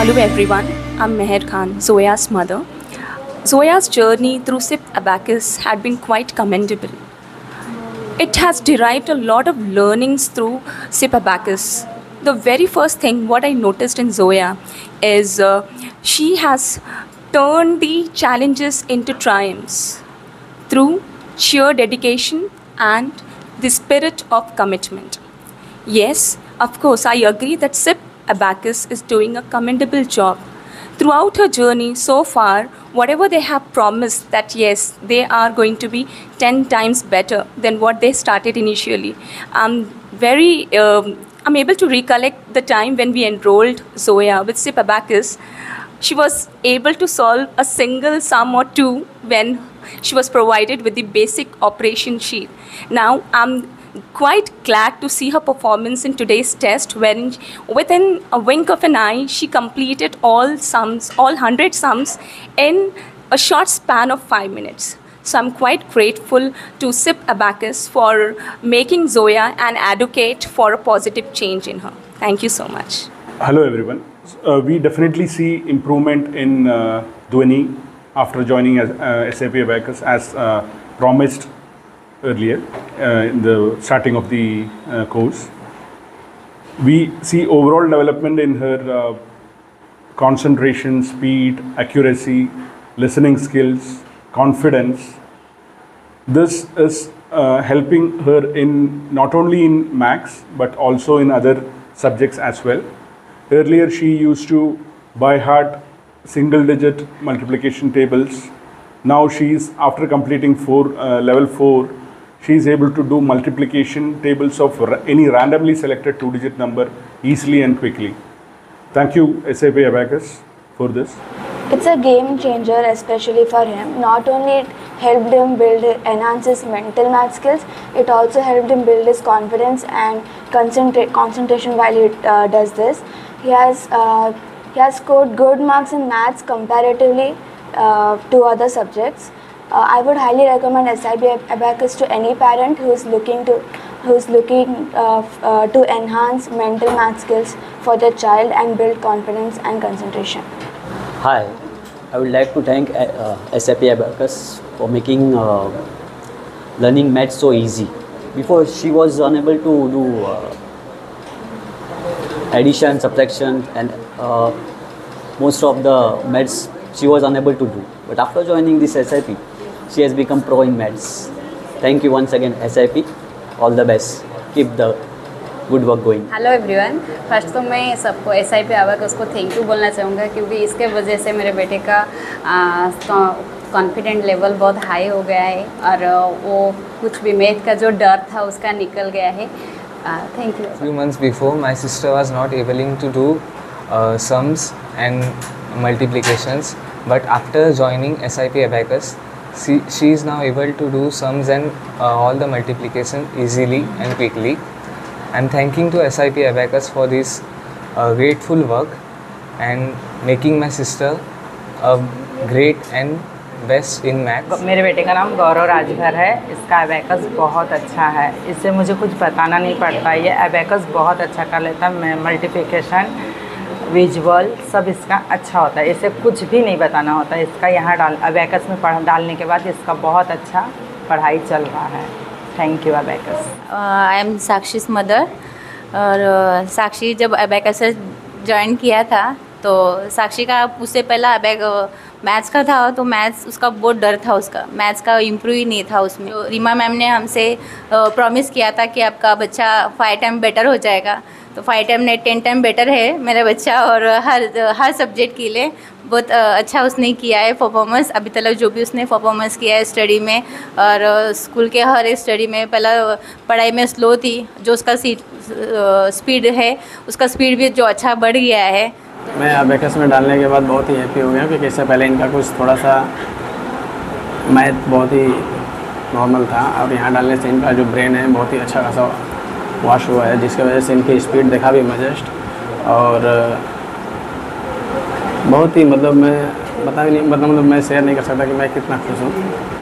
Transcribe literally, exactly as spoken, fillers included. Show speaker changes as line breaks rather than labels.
Hello everyone, I'm Meher Khan, Zoya's mother. Zoya's journey through S I P Abacus had been quite commendable. It has derived a lot of learnings through S I P Abacus. The very first thing what I noticed in Zoya is uh, she has turned the challenges into triumphs through sheer dedication and the spirit of commitment. Yes, of course, I agree that S I P Abacus is doing a commendable job. Throughout her journey so far, whatever they have promised that yes, they are going to be ten times better than what they started initially. I'm very, um, I'm able to recollect the time when we enrolled Zoya with S I P Abacus. She was able to solve a single sum or two when she was provided with the basic operation sheet. Now, I'm quite glad to see her performance in today's test, when within a wink of an eye she completed all sums, all one hundred sums in a short span of five minutes. So I'm quite grateful to S I P Abacus for making Zoya an advocate for a positive change in her. Thank you so much.
Hello everyone. Uh, we definitely see improvement in uh, Dhwani after joining as, uh, S I P Abacus as uh, promised earlier uh, in the starting of the uh, course. We see overall development in her uh, concentration, speed, accuracy, listening skills, confidence. This is uh, helping her in not only in maths but also in other subjects as well. Earlier she used to by heart single digit multiplication tables. Now she is, after completing four, uh, level four, she is able to do multiplication tables of any randomly selected two digit number easily and quickly. Thank you S I P Abacus for this.
It's a game changer, especially for him. Not only it helped him build, enhance his mental math skills, it also helped him build his confidence and concentrate concentration while he uh, does this. He has uh, he has scored good marks in maths comparatively uh, to other subjects. Uh, I would highly recommend S I P Abacus to any parent who is looking to who is looking uh, uh, to enhance mental math skills for their child and build confidence and concentration.
Hi, I would like to thank uh, S I P Abacus for making uh, learning maths so easy. Before she was unable to do uh, addition, subtraction, and uh, most of the maths she was unable to do. But after joining this S I P, she has become pro in maths. Thank you once again S I P. All the best. Keep the good work going.
Hello everyone, first तो मैं सबको S I P abacus को thank you बोलना चाहूँगा, क्योंकि इसके वजह से मेरे बेटे का कॉन्फिडेंट लेवल बहुत हाई हो गया है और वो कुछ भी मैथ का जो डर था उसका निकल गया है. Thank you.
Few months before, my sister was not able to do uh, sums and multiplications, but after joining S I P Abacus, she, she is now able to do sums and uh, all the multiplication easily and quickly. I'm thanking to S I P Abacus for this uh, grateful work and making my sister a great and best in maths.
मेरे बेटे का नाम गौरव राजभर है. इसका abacus बहुत अच्छा है. इससे मुझे कुछ बताना नहीं पड़ता. ये अबैकस बहुत अच्छा कर लेता है. मल्टीप्लिकेशन, विजुअल सब इसका अच्छा होता है. इसे कुछ भी नहीं बताना होता है. इसका यहाँ डाल अबैकस में पढ़ डालने के बाद इसका बहुत अच्छा पढ़ाई चल रहा है. Thank you abacus.
I am Sakshi's mother. और साक्षी जब अबैकस से ज्वाइन किया था तो साक्षी का उससे पहला अबैक मैथ्स का था, तो मैथ्स उसका बहुत डर था. उसका मैथ्स का इम्प्रूव ही नहीं था उसमें. तो रीमा मैम ने हमसे प्रॉमिस किया था कि आपका बच्चा फाइव टाइम बेटर हो जाएगा. तो फाइव टाइम नहीं टेन टाइम बेटर है मेरा बच्चा, और हर हर सब्जेक्ट के लिए बहुत अच्छा उसने किया है परफॉर्मेंस. अभी तक जो भी उसने परफॉर्मेंस किया है स्टडी में और स्कूल के हर एक स्टडी में. पहला पढ़ाई में स्लो थी, जो उसका स्पीड है उसका स्पीड भी जो अच्छा बढ़ गया है.
मैं अबैकस में डालने के बाद बहुत ही हैप्पी हो गया, क्योंकि इससे पहले इनका कुछ थोड़ा सा मैथ बहुत ही नॉर्मल था, और यहाँ डालने से इनका जो ब्रेन है बहुत ही अच्छा खासा वॉश हुआ है, जिसकी वजह से इनकी स्पीड देखा भी मैं जस्ट. और बहुत ही मतलब मैं बता भी नहीं मतलब मैं शेयर नहीं कर सकता कि मैं कितना खुश हूँ.